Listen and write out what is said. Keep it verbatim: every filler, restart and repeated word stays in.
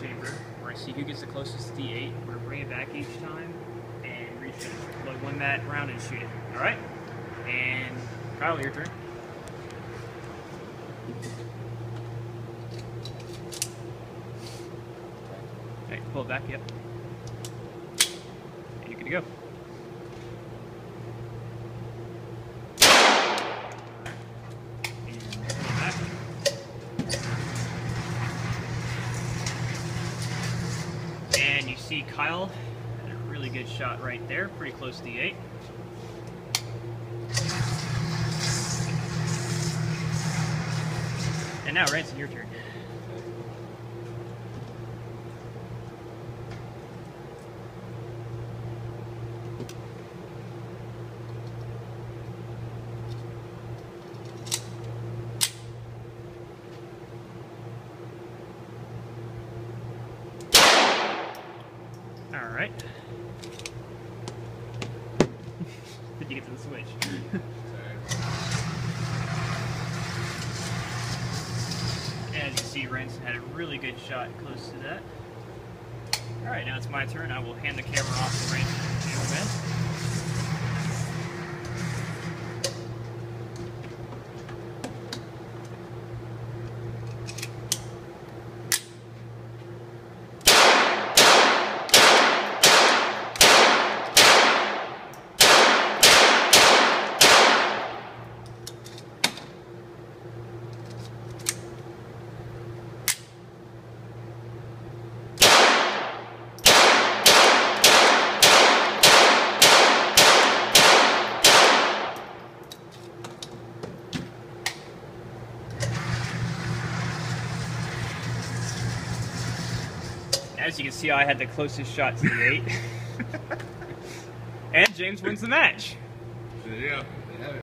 chamber. We're gonna see who gets the closest to the eight. We're gonna bring it back each time and reach it. Like win that round and shoot it. All right. And Kyle, your turn. Okay, pull it back. Yep. And you're good to go. And you see Kyle had a really good shot right there, pretty close to the eight. And now, Ranson, your turn. All right. Did you get to the switch? As you see, Ranson had a really good shot close to that. All right, now it's my turn. I will hand the camera off to Ranson and Ben. As you can see, I had the closest shot to the eight. And James wins the match. Yeah.